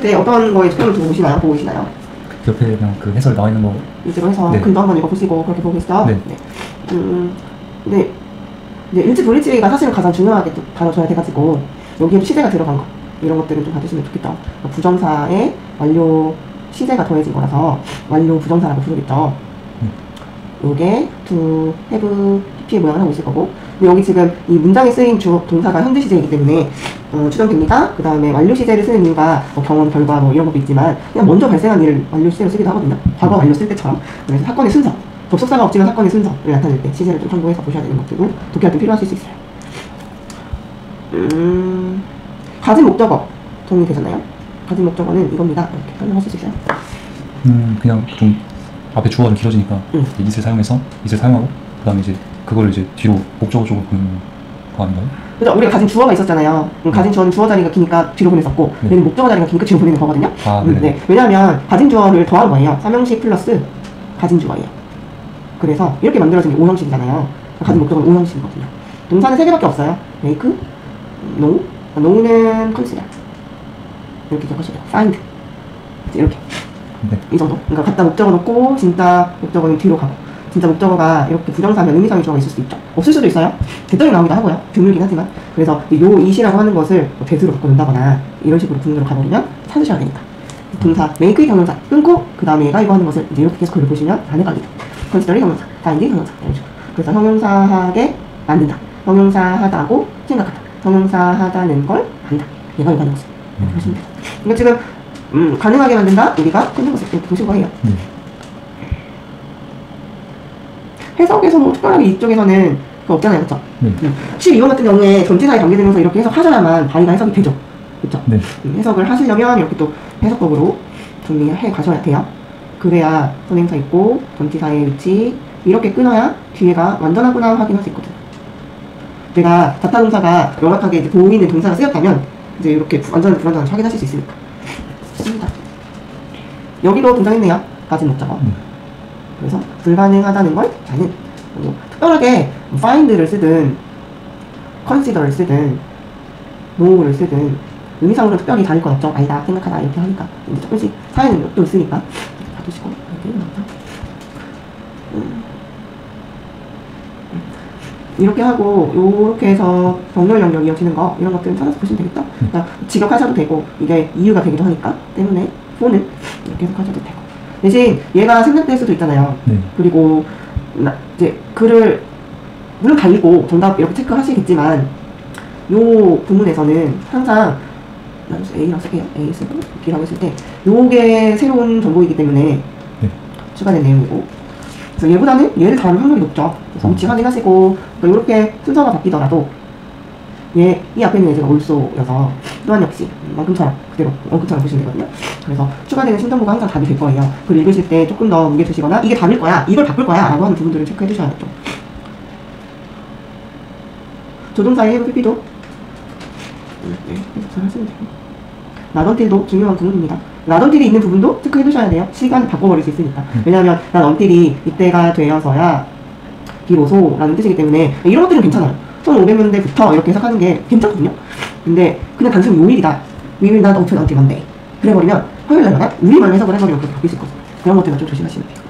때 어떤 거에 초점을 두고 보시나요? 보고 계시나요? 옆에 그냥 그 해설 나와 있는 거 위주로 해서 네. 근도 한번 읽어보시고 그렇게 보고 계시죠? 네. 네. 이제 일지 불일지가 사실은 가장 중요하게 또 다뤄줘야 돼가지고 여기에 시제가 들어간 거 이런 것들을 좀 봐주시면 좋겠다. 부정사에 완료 시제가 더해진 거라서 완료 부정사라고 부르겠죠. 요게 to, have, pp의 모양을 하고 있을 거고, 근데 여기 지금 이 문장에 쓰인 주 동사가 현재 시제이기 때문에 추정됩니다. 그 다음에 완료 시제를 쓰는 이유가 뭐 경험, 결과 뭐 이런 것도 있지만 그냥 먼저 발생한 일을 완료 시제로 쓰기도 하거든요. 과거 완료 쓸 때처럼. 그래서 사건의 순서, 접속사가 없지만 사건의 순서를 나타낼 때 시제를 좀 참고해서 보셔야 되는 것들도 독해할 때 필요하실 수 있어요. 가진 목적어 정리되셨나요? 가진 목적어는 이겁니다. 이렇게 설명하실 수 있어요? 그냥 좀 앞에 주어가 좀 길어지니까 it을 사용해서 it을 사용하고 그 다음에 이제 그걸 이제 뒤로 목적어 쪽으로 보내는 거 아닌가요? 그죠? 우리가 가진 주어가 있었잖아요. 가진 주어는 주어 자리가 기니까 뒤로 보냈었고 얘는 목적어 자리가 기니까 뒤로 보내는 거거든요. 네. 왜냐하면 가진 주어를 더한 거예요. 삼형식 플러스 가진 주어예요. 그래서 이렇게 만들어진 게 5형식이잖아요. 가진 목적어는 5형식이거든요. 동사는 3개밖에 없어요. make, know, know는 consider 이렇게 적으시고요. find 이렇게 이 정도. 그러니까 갖다 목적어 놓고 진짜 목적어는 뒤로 가고 진짜 목적어가 이렇게 부정사면 의미상의 주어가 있을 수도 있죠. 없을 수도 있어요. 대떨이 나오기도 하고요. 드물긴 하지만. 그래서 요 it이라고 하는 것을 대수로 바꿔놓는다거나 이런 식으로 분으로 가버리면 찾으셔야 되니까. 동사 make의 형용사 끊고 그 다음에 얘가 이거 하는 것을 이제 이렇게 계속 보시면 안 헷갈리죠. consider의 형용사, find의 형용사 이런 식으로. 그래서 형용사하게 만든다. 형용사하다고 생각한다. 형용사하다는 걸 한다. 얘가 이거 하는 것을. 이렇게 보시면 돼요. 그러니까 지금 가능하게 만든다. 우리가 끊는 것을 이렇게 보신 거예요. 해석에서 뭐 특별하게 이쪽에서는 그거 없잖아요. 그쵸? 12번 같은 경우에 전치사에 관계되면서 이렇게 해석하셔야만 바이가 해석이 되죠. 그쵸? 해석을 하시려면 이렇게 또 해석법으로 정리해 가셔야 돼요. 그래야 선행사 있고 전치사의 위치 이렇게 끊어야 뒤에가 완전하구나 확인할 수 있거든요. 내가 자타동사가 명확하게 이제 보이는 동사가 쓰였다면 이제 이렇게 완전 불완전을 확인하실 수 있으니까. 여기도 등장했네요. 가진 목적어. 그래서 불가능하다는 걸 자는 뭐, 특별하게 find를 쓰든 consider를 쓰든 know를 쓰든 의미상으로는 특별히 다를 건 없죠. 아니다 생각하다 이렇게 하니까 이제 조금씩 사연은 또 있으니까 봐두시고 이렇게 하고 요렇게 해서 병렬 영역 이어지는 거 이런 것들은 찾아서 보시면 되겠죠. 그러니까 직역하셔도 되고 이게 이유가 되기도 하니까 때문에 포는 이렇게 해석하셔도 되고 대신 얘가 생략될 수도 있잖아요. 그리고 이제 글을 물론 달리고 정답 이렇게 체크하시겠지만 요 부문에서는 항상 A라고 쓸게요. A 쓰고 B라고 했을 때 요게 새로운 정보이기 때문에 추가된 내용이고 그래서 얘보다는 얘를 다룰 확률이 높죠. 그래서 위치 확인하시고 이렇게 순서가 바뀌더라도 이 앞에 있는 예제가 올소여서 또한 역시 만큼처럼 그대로 원큼처럼 보시면 되거든요. 그래서 추가되는 신정보가 항상 답이 될 거예요. 그걸 읽으실 때 조금 더 무게 두시거나 이게 답일 거야, 이걸 바꿀 거야 라고 하는 부분들을 체크해 주셔야겠죠. 조동사의 have, pp도 잘 하시면 되고 나던틸도 중요한 부분입니다. 나던틸이 있는 부분도 체크해 두셔야 돼요. 시간 바꿔버릴 수 있으니까. 왜냐하면 나던틸이 이때가 되어서야 비로소 라는 뜻이기 때문에 이런 것들은 괜찮아요. 1500년대부터 이렇게 해석하는 게 괜찮거든요. 근데 그냥 단순히 요일이다. We will not open until Monday. 그래버리면 화요일 날마다 우리만 해석을 해버리면 그렇게 바뀔 수 있거든요. 그런 것들은 좀 조심하시면 돼요.